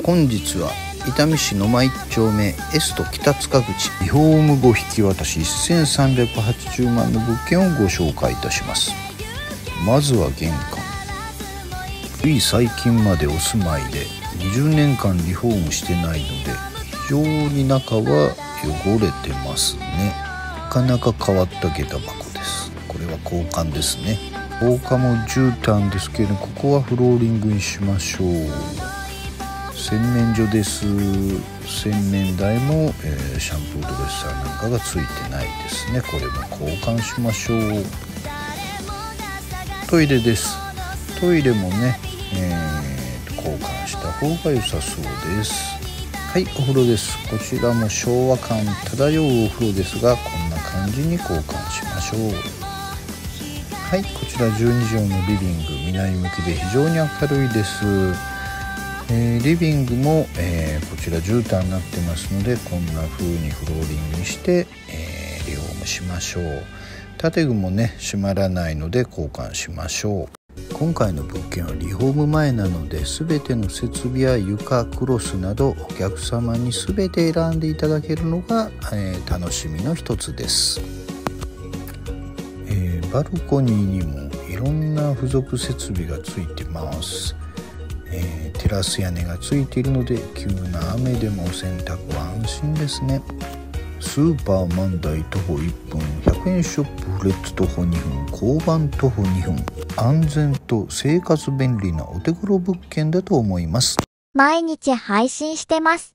本日は伊丹市野間1丁目エスト北塚口リフォーム後引き渡し1380万の物件をご紹介いたします。まずは玄関。つい最近までお住まいで20年間リフォームしてないので非常に中は汚れてますね。なかなか変わった下駄箱です。これは交換ですね。防火も絨毯ですけど、ここはフローリングにしましょう。洗面所です。洗面台も、シャンプードレッサーなんかがついてないですね。これも交換しましょう。トイレです。トイレもね、交換した方が良さそうです。はい、お風呂です。こちらも昭和感漂うお風呂ですが、こんな感じに交換しましょう。はい、こちら12畳のリビング、南向きで非常に明るいです。リビングも、こちら絨毯になってますので、こんな風にフローリングにして、リフォームしましょう。建具もね閉まらないので交換しましょう。今回の物件はリフォーム前なので、全ての設備や床、クロスなどお客様に全て選んでいただけるのが、楽しみの一つです。バルコニーにもいろんな付属設備がついてます。テラス屋根がついているので、急な雨でも洗濯は安心ですね。スーパーマンダイ徒歩1分、100円ショップフレッツ徒歩2分、交番徒歩2分、安全と生活便利なお手頃物件だと思います。 毎日配信してます。